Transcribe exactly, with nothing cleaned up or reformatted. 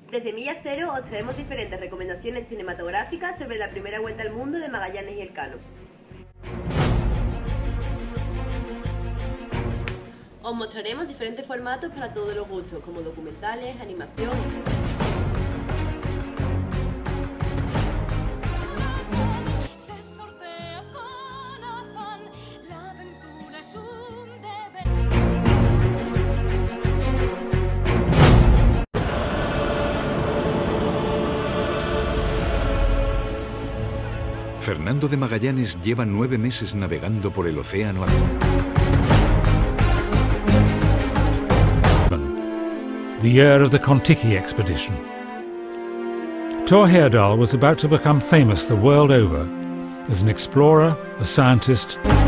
Desde Milla Cero os traemos diferentes recomendaciones cinematográficas sobre la primera vuelta al mundo de Magallanes y Elcano. Os mostraremos diferentes formatos para todos los gustos, como documentales, animación, etcétera. Fernando de Magallanes lleva nueve meses navegando por el océano Atlántico. The year of the Kon-Tiki expedition. Thor Heyerdahl was about to become famous the world over as an explorer, a scientist,